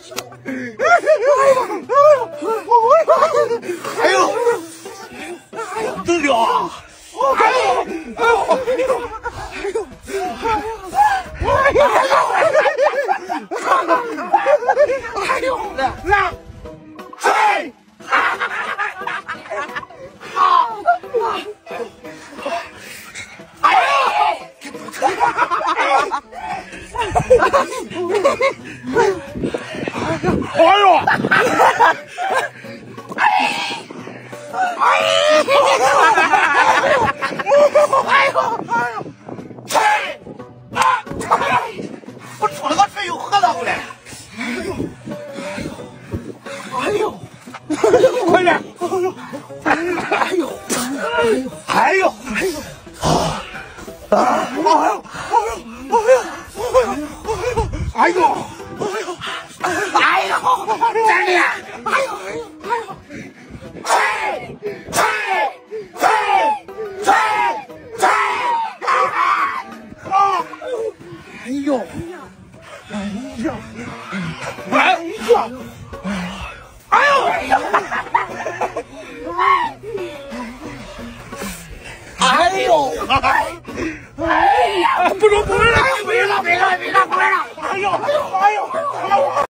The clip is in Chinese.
哎呦，得了啊！哎呦，来，吹！我出了个水又喝了回来。哎呦，快点！哎呦，哎呦，哎呦，站住！不中，不回来了！